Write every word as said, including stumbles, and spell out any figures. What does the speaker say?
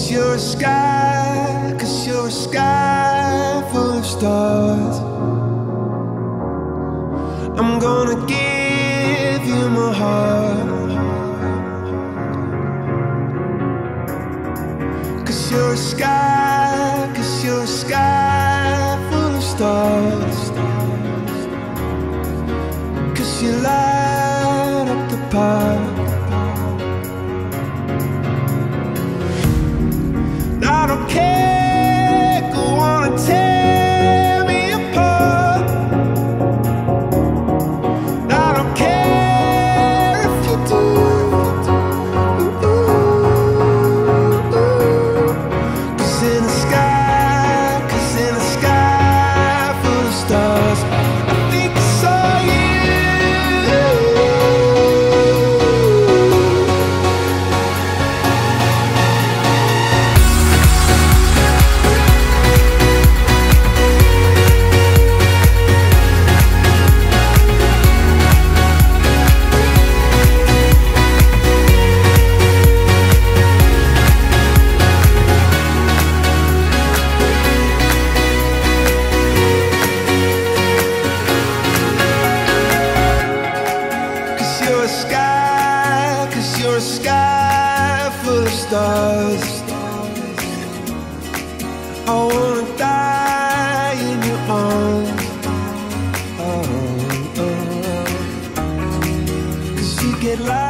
'Cause you're a sky, 'cause you're a sky full of stars. I'm gonna give you my heart. 'Cause you're a sky, 'cause you're a sky full of stars. 'Cause you light up the park. I don't care, go on and tear me apart. I don't care if you do. Ooh, ooh, ooh. 'Cause in the sky, 'cause in the sky full of stars, I think I saw you. You're a sky, 'cause you're a sky full of stars. I wanna die in your arms. Oh, oh, oh. 'Cause you get light.